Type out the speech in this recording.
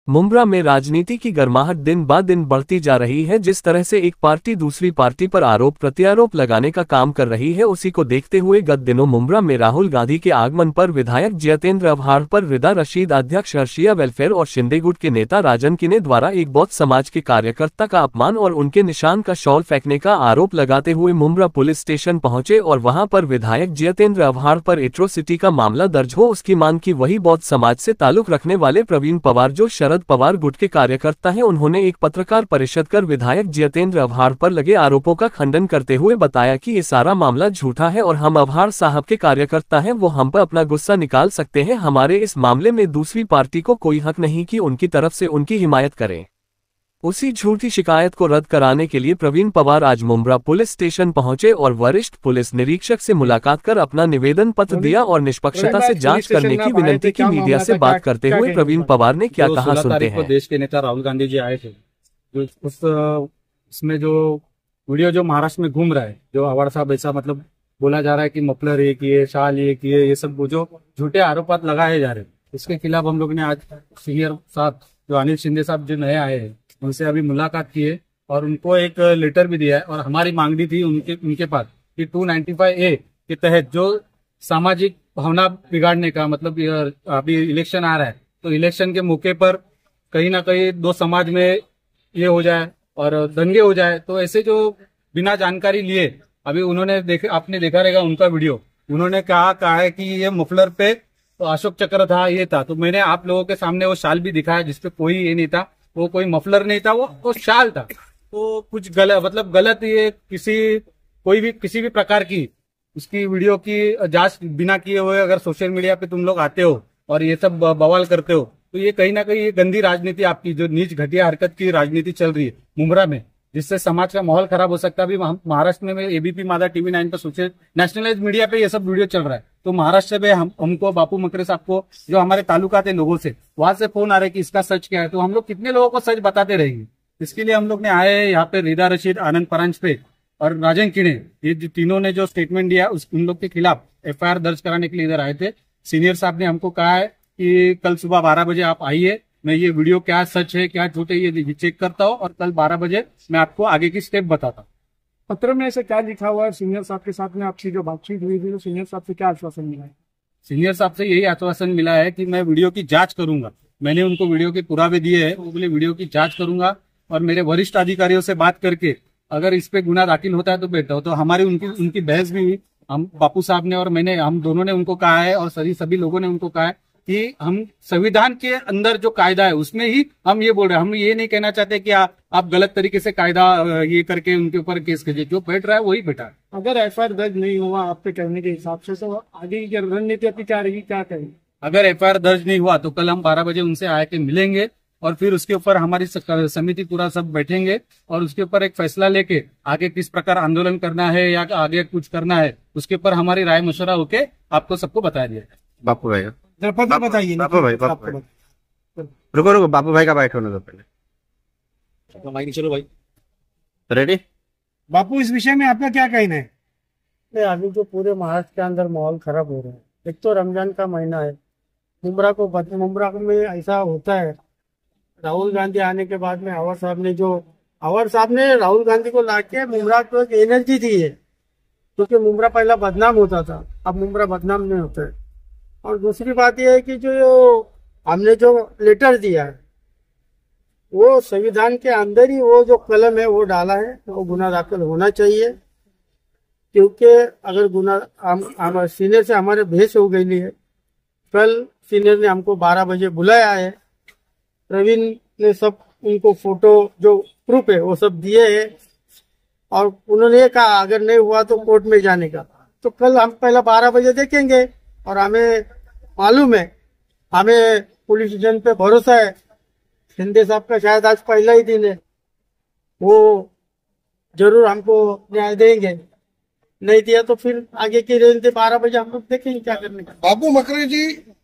मुंब्रा में राजनीति की गर्माहट दिन ब दिन बढ़ती जा रही है। जिस तरह से एक पार्टी दूसरी पार्टी पर आरोप प्रत्यारोप लगाने का काम कर रही है, उसी को देखते हुए गत दिनों मुंब्रा में राहुल गांधी के आगमन पर विधायक जितेंद्र अवहार पर रिदा रशीद, अध्यक्ष हर्षिया वेलफेयर और शिंदे गुट के नेता राजन किने द्वारा एक बौद्ध समाज के कार्यकर्ता का अपमान और उनके निशान का शॉल फेंकने का आरोप लगाते हुए मुंब्रा पुलिस स्टेशन पहुंचे और वहां पर विधायक जितेंद्र अवहार पर एट्रोसिटी का मामला दर्ज हो, उसकी मांग की। वही बौद्ध समाज से ताल्लुक रखने वाले प्रवीण पवार, जो शरद पवार गुट के कार्यकर्ता हैं, उन्होंने एक पत्रकार परिषद कर विधायक जितेंद्र अवहार पर लगे आरोपों का खंडन करते हुए बताया कि ये सारा मामला झूठा है और हम अवहार साहब के कार्यकर्ता हैं, वो हम पर अपना गुस्सा निकाल सकते हैं। हमारे इस मामले में दूसरी पार्टी को कोई हक नहीं कि उनकी तरफ से उनकी हिमायत करें। उसी झूठी शिकायत को रद्द कराने के लिए प्रवीण पवार आज मुंब्रा पुलिस स्टेशन पहुंचे और वरिष्ठ पुलिस निरीक्षक से मुलाकात कर अपना निवेदन पत्र दिया और निष्पक्षता से जांच करने की विनती की। मीडिया से बात करते हुए प्रवीण पवार ने क्या कहा, सुनते हैं। देश के नेता राहुल गांधी जी आए थे, उसमें जो वीडियो जो महाराष्ट्र में घूम रहा है, जो अवार्ड साहब ऐसा मतलब बोला जा रहा है कि मफलर ये किए, शाल ये किए, ये सब जो झूठे आरोप लगाए जा रहे हैं, इसके खिलाफ हम लोग ने आज सीनियर साहब जो अनिल शिंदे साहब जो नए आए हैं उनसे अभी मुलाकात की है और उनको एक लेटर भी दिया है और हमारी मांगनी थी उनके पास कि 295A के तहत जो सामाजिक भावना बिगाड़ने का मतलब अभी इलेक्शन आ रहा है, तो इलेक्शन के मौके पर कहीं ना कहीं दो समाज में ये हो जाए और दंगे हो जाए, तो ऐसे जो बिना जानकारी लिए अभी उन्होंने आपने देखा रहेगा उनका वीडियो, उन्होंने कहा है कि ये मफलर पे तो अशोक चक्र था, ये था। तो मैंने आप लोगों के सामने वो शाल भी दिखाया जिसपे कोई ये नहीं था, वो कोई मफलर नहीं था, वो शाल था। तो कुछ गलत ये किसी भी प्रकार की उसकी वीडियो की जांच बिना किए हुए अगर सोशल मीडिया पे तुम लोग आते हो और ये सब बवाल करते हो, तो ये कहीं ना कहीं ये गंदी राजनीति आपकी जो नीच घटिया हरकत की राजनीति चल रही है मुंब्रा में, जिससे समाज का माहौल खराब हो सकता है। अभी महाराष्ट्र में एबीपी मादा TV9 पर सोशल नेशनलाइज मीडिया पे ये सब वीडियो चल रहा है, तो महाराष्ट्र में हमको बापू मकरे साहब को जो हमारे तालुका के लोगों से वहां से फोन आ रहे कि इसका सच क्या है, तो हम लोग कितने लोगों को सच बताते रहेंगे। इसके लिए हम लोग ने आए यहाँ पे रिदा रशीद, आनंद परांजपे और राजन किने, ये तीनों ने जो स्टेटमेंट दिया उन लोग के खिलाफ FIR दर्ज कराने के लिए इधर आए थे। सीनियर साहब ने हमको कहा है कि कल सुबह 12 बजे आप आइए, मैं ये वीडियो क्या सच है क्या झूठ है ये चेक करता हूँ और कल 12 बजे मैं आपको आगे की स्टेप बताता हूँ। पत्र में ऐसे क्या लिखा हुआ है? सीनियर साहब के साथ में आपकी जो बातचीत हुई थी, तो सीनियर साहब से क्या आश्वासन मिला है? सीनियर साहब से यही आश्वासन मिला है कि मैं वीडियो की जांच करूंगा। मैंने उनको वीडियो के पुरावे दिए हैं, वो बोले वीडियो की जांच करूंगा और मेरे वरिष्ठ अधिकारियों से बात करके अगर इस पे गुना दाखिल होता है तो बेटर हो। तो हमारी उनकी बहस भी हुई, हम बापू साहब ने और मैंने, हम दोनों ने उनको कहा है और सभी लोगों ने उनको कहा है कि हम संविधान के अंदर जो कायदा है उसमें ही हम ये बोल रहे हैं। हम ये नहीं कहना चाहते कि आप गलत तरीके से कायदा ये करके उनके ऊपर केस कीजिए, जो बैठ रहा है वही बैठा है। अगर FIR दर्ज नहीं हुआ आपके कहने के हिसाब से, तो आगे की रणनीति आपकी क्या रहेगी, क्या करेंगे? अगर FIR दर्ज नहीं हुआ तो कल हम 12 बजे उनसे आके मिलेंगे और फिर उसके ऊपर हमारी समिति पूरा सब बैठेंगे और उसके ऊपर एक फैसला लेके आगे किस प्रकार आंदोलन करना है या आगे कुछ करना है उसके ऊपर हमारी राय मशवरा होके आपको सबको बताया दिया। बापू भाई बताइए। बापू भाई रुको बापू भाई का बाइट होने दो पहले। चलो भाई, रेडी? बापू, इस विषय में आपका क्या कहना है? अभी जो पूरे महाराष्ट्र के अंदर माहौल खराब हो रहा है, एक तो रमजान का महीना है, मुंब्रा में ऐसा होता है। राहुल गांधी आने के बाद में अवर साहब ने राहुल गांधी को लाके मुंब्रा को एक एनर्जी दी है, क्योंकि मुंब्रा पहला बदनाम होता था, अब मुंब्रा बदनाम नहीं होता है। और दूसरी बात यह है कि जो हमने जो लेटर दिया है वो संविधान के अंदर ही वो जो कलम है वो डाला है, वो गुना दाखिल होना चाहिए। क्योंकि अगर गुना सीनियर से हमारे बहस हो गई है, कल सीनियर ने हमको 12 बजे बुलाया है, प्रवीण ने सब उनको फोटो जो प्रूफ है वो सब दिए है और उन्होंने कहा अगर नहीं हुआ तो कोर्ट में जाने का। तो कल हम पहला 12 बजे देखेंगे और हमें मालूम है, हमें पुलिस स्टेशन पे भरोसा है। शिंदे साहब का शायद आज पहला ही दिन है, वो जरूर हमको न्याय देंगे, नहीं दिया तो फिर आगे की रेंज 12 बजे हम लोग देखेंगे क्या करने का। बापू मकरे जी,